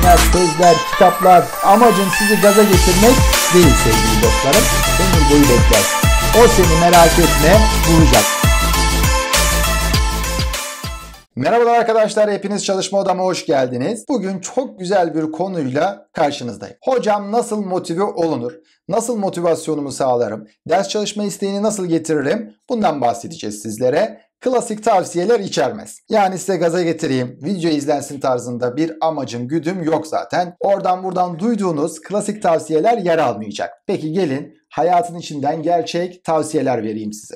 filmler, sözler, kitaplar. Amacım sizi gaza getirmek değil sevgili dostlarım. Ömür boyu beklersin. O seni merak etme bulacak. Merhabalar arkadaşlar, hepiniz çalışma odama hoş geldiniz. Bugün çok güzel bir konuyla karşınızdayım. Hocam nasıl motive olunur? Nasıl motivasyonumu sağlarım? Ders çalışma isteğini nasıl getiririm? Bundan bahsedeceğiz sizlere. Klasik tavsiyeler içermez. Yani size gaza getireyim, video izlensin tarzında bir amacım, güdüm yok zaten. Oradan buradan duyduğunuz klasik tavsiyeler yer almayacak. Peki gelin hayatın içinden gerçek tavsiyeler vereyim size.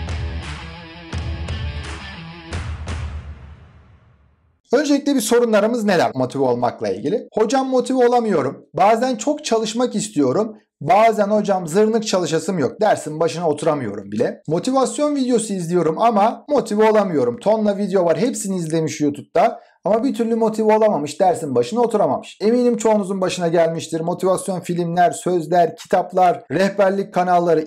Öncelikle bir sorunlarımız neler motive olmakla ilgili? Hocam motive olamıyorum. Bazen çok çalışmak istiyorum. Bazen hocam zırnık çalışasım yok. Dersin başına oturamıyorum bile. Motivasyon videosu izliyorum ama motive olamıyorum. Tonla video var. Hepsini izlemiş YouTube'da. Ama bir türlü motive olamamış. Dersin başına oturamamış. Eminim çoğunuzun başına gelmiştir. Motivasyon filmler, sözler, kitaplar, rehberlik kanalları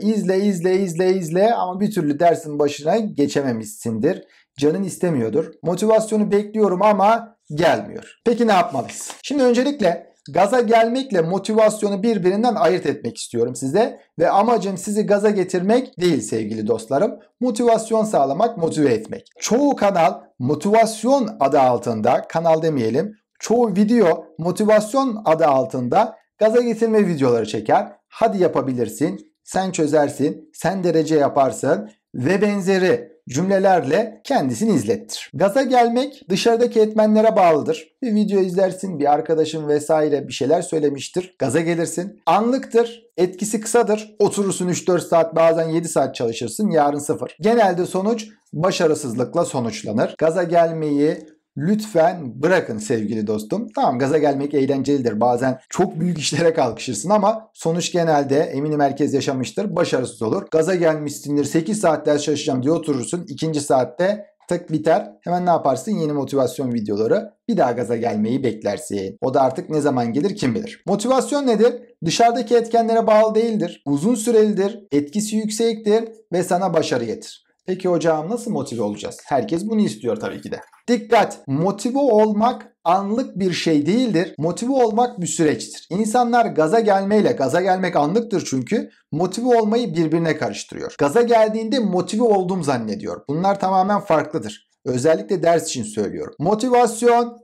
izle ama bir türlü dersin başına geçememişsindir. Canın istemiyordur. Motivasyonu bekliyorum ama gelmiyor. Peki ne yapmalıyız? Şimdi öncelikle gaza gelmekle motivasyonu birbirinden ayırt etmek istiyorum size. Ve amacım sizi gaza getirmek değil sevgili dostlarım. Motivasyon sağlamak, motive etmek. Çoğu kanal motivasyon adı altında, kanal demeyelim, çoğu video motivasyon adı altında gaza getirme videoları çeker. Hadi yapabilirsin, sen çözersin, sen derece yaparsın ve benzeri cümlelerle kendisini izlettir. Gaza gelmek dışarıdaki etmenlere bağlıdır. Bir video izlersin, bir arkadaşın vesaire bir şeyler söylemiştir. Gaza gelirsin. Anlıktır, etkisi kısadır. Oturursun 3-4 saat, bazen 7 saat çalışırsın, yarın sıfır. Genelde sonuç başarısızlıkla sonuçlanır. Gaza gelmeyi lütfen bırakın sevgili dostum. Tamam, gaza gelmek eğlencelidir. Bazen çok büyük işlere kalkışırsın ama sonuç genelde, eminim herkes yaşamıştır, başarısız olur. Gaza gelmişsindir, 8 saat ders çalışacağım diye oturursun. 2. saatte tık biter. Hemen ne yaparsın? Yeni motivasyon videoları. Bir daha gaza gelmeyi beklersin. O da artık ne zaman gelir kim bilir. Motivasyon nedir? Dışarıdaki etkenlere bağlı değildir. Uzun sürelidir. Etkisi yüksektir ve sana başarı getirir. Peki hocam nasıl motive olacağız? Herkes bunu istiyor tabii ki de. Dikkat! Motive olmak anlık bir şey değildir. Motive olmak bir süreçtir. İnsanlar gaza gelmek anlıktır çünkü, motive olmayı birbirine karıştırıyor. Gaza geldiğinde motive oldum zannediyor. Bunlar tamamen farklıdır. Özellikle ders için söylüyorum. Motivasyon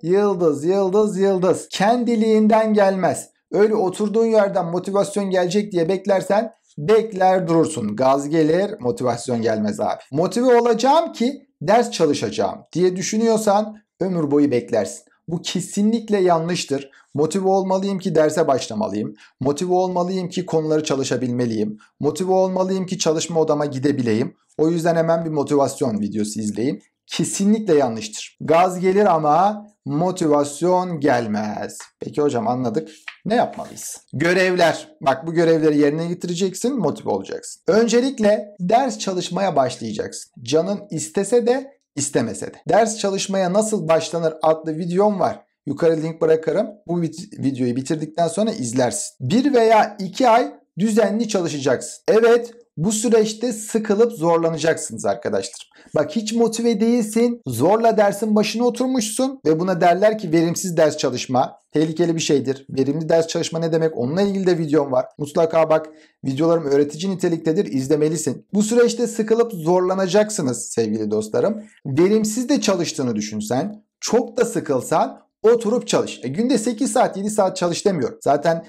yıldız. Kendiliğinden gelmez. Öyle oturduğun yerden motivasyon gelecek diye beklersen bekler durursun. Gaz gelir, motivasyon gelmez abi. Motive olacağım ki ders çalışacağım diye düşünüyorsan ömür boyu beklersin. Bu kesinlikle yanlıştır. Motive olmalıyım ki derse başlamalıyım. Motive olmalıyım ki konuları çalışabilmeliyim. Motive olmalıyım ki çalışma odama gidebileyim. O yüzden hemen bir motivasyon videosu izleyin. Kesinlikle yanlıştır. Gaz gelir ama motivasyon gelmez. Peki hocam anladık. Ne yapmalıyız? Görevler. Bak, bu görevleri yerine getireceksin, motive olacaksın. Öncelikle ders çalışmaya başlayacaksın. Canın istese de istemese de. Ders çalışmaya nasıl başlanır adlı videom var. Yukarı link bırakırım. Bu videoyu bitirdikten sonra izlersin. 1 veya 2 ay düzenli çalışacaksın. Evet, bu süreçte sıkılıp zorlanacaksınız arkadaşlar. Bak, hiç motive değilsin, zorla dersin başına oturmuşsun ve buna derler ki verimsiz ders çalışma. Tehlikeli bir şeydir. Verimli ders çalışma ne demek? Onunla ilgili de videom var. Mutlaka bak, videolarım öğretici niteliktedir, izlemelisin. Bu süreçte sıkılıp zorlanacaksınız sevgili dostlarım. Verimsiz de çalıştığını düşünsen, çok da sıkılsan oturup çalış. Günde 8 saat 7 saat çalış demiyorum. Zaten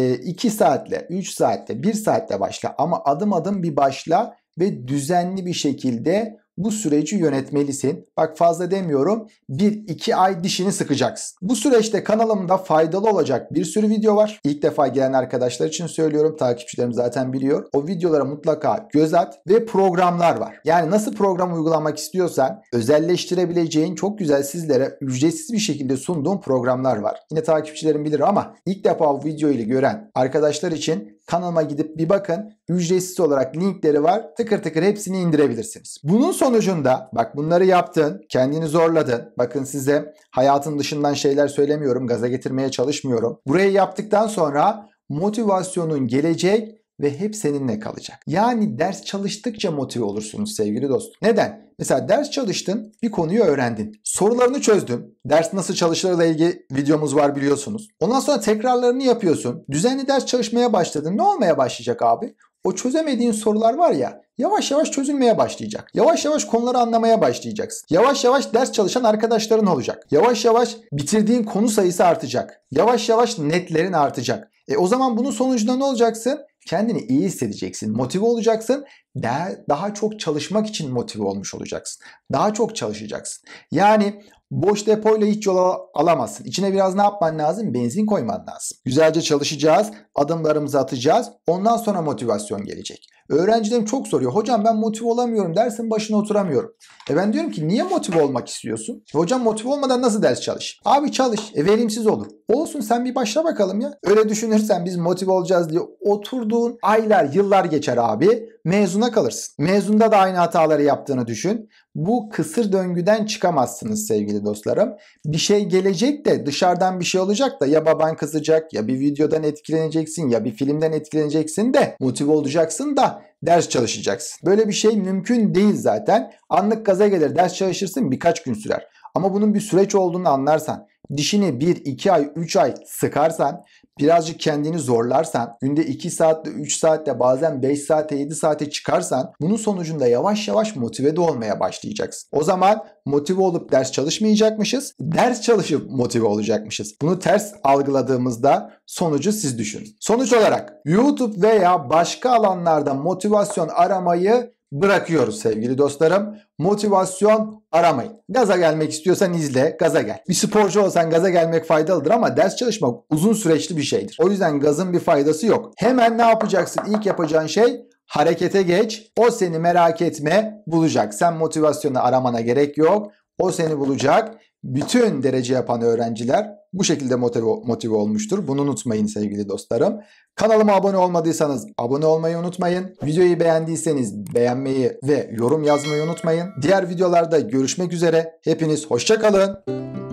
2 saatle, 3 saatle, 1 saatle başla ama adım adım bir başla ve düzenli bir şekilde bu süreci yönetmelisin. Bak, fazla demiyorum, 1-2 ay dişini sıkacaksın. Bu süreçte kanalımda faydalı olacak bir sürü video var. İlk defa gelen arkadaşlar için söylüyorum. Takipçilerim zaten biliyor. O videolara mutlaka göz at ve programlar var. Yani nasıl program uygulamak istiyorsan özelleştirebileceğin çok güzel, sizlere ücretsiz bir şekilde sunduğum programlar var. Yine takipçilerim bilir ama ilk defa bu videoyu gören arkadaşlar için kanalıma gidip bir bakın. Ücretsiz olarak linkleri var. Tıkır tıkır hepsini indirebilirsiniz. Bunun sonucunda bak, bunları yaptın, kendini zorladın. Bakın, size hayatın dışından şeyler söylemiyorum, gaza getirmeye çalışmıyorum. Burayı yaptıktan sonra motivasyonun gelecek ve hep seninle kalacak. Yani ders çalıştıkça motive olursunuz sevgili dostum. Neden? Mesela ders çalıştın, bir konuyu öğrendin. Sorularını çözdün. Ders nasıl çalışılırla ilgili videomuz var biliyorsunuz. Ondan sonra tekrarlarını yapıyorsun. Düzenli ders çalışmaya başladın. Ne olmaya başlayacak abi? O çözemediğin sorular var ya, yavaş yavaş çözülmeye başlayacak. Yavaş yavaş konuları anlamaya başlayacaksın. Yavaş yavaş ders çalışan arkadaşların olacak. Yavaş yavaş bitirdiğin konu sayısı artacak. Yavaş yavaş netlerin artacak. O zaman bunun sonucunda ne olacaksın? Kendini iyi hissedeceksin, motive olacaksın. Daha çok çalışmak için motive olmuş olacaksın. Daha çok çalışacaksın. Yani boş depoyla hiç yol alamazsın. İçine biraz ne yapman lazım? Benzin koyman lazım. Güzelce çalışacağız, adımlarımızı atacağız. Ondan sonra motivasyon gelecek. Öğrencilerim çok soruyor. Hocam ben motive olamıyorum, dersin başına oturamıyorum. Ben diyorum ki niye motive olmak istiyorsun? Hocam motive olmadan nasıl ders çalış? Abi çalış, verimsiz olur. Olsun, sen bir başla bakalım ya. Öyle düşünürsen biz motive olacağız diye oturduğun aylar, yıllar geçer abi. Mezuna kalırsın. Mezunda da aynı hataları yaptığını düşün. Bu kısır döngüden çıkamazsınız sevgili dostlarım. Bir şey gelecek de, dışarıdan bir şey olacak da ya baban kızacak, ya bir videodan etkileneceksin, ya bir filmden etkileneceksin de motive olacaksın da ders çalışacaksın. Böyle bir şey mümkün değil zaten. Anlık gaza gelir, ders çalışırsın, birkaç gün sürer. Ama bunun bir süreç olduğunu anlarsan, dişini 1, 2 ay, 3 ay sıkarsan, birazcık kendini zorlarsan, günde 2 saatte, 3 saatte, bazen 5 saate, 7 saate çıkarsan, bunun sonucunda yavaş yavaş motive de olmaya başlayacaksın. O zaman motive olup ders çalışmayacakmışız, ders çalışıp motive olacakmışız. Bunu ters algıladığımızda sonucu siz düşünün. Sonuç olarak YouTube veya başka alanlarda motivasyon aramayı bırakıyoruz sevgili dostlarım. Motivasyon aramayın. Gaza gelmek istiyorsan izle, gaza gel. Bir sporcu olsan gaza gelmek faydalıdır ama ders çalışmak uzun süreçli bir şeydir. O yüzden gazın bir faydası yok. Hemen ne yapacaksın? İlk yapacağın şey harekete geç. O seni, merak etme, bulacak. Sen motivasyonu aramana gerek yok. O seni bulacak. Bütün derece yapan öğrenciler bu şekilde motive olmuştur. Bunu unutmayın sevgili dostlarım. Kanalıma abone olmadıysanız abone olmayı unutmayın. Videoyu beğendiyseniz beğenmeyi ve yorum yazmayı unutmayın. Diğer videolarda görüşmek üzere. Hepiniz hoşça kalın.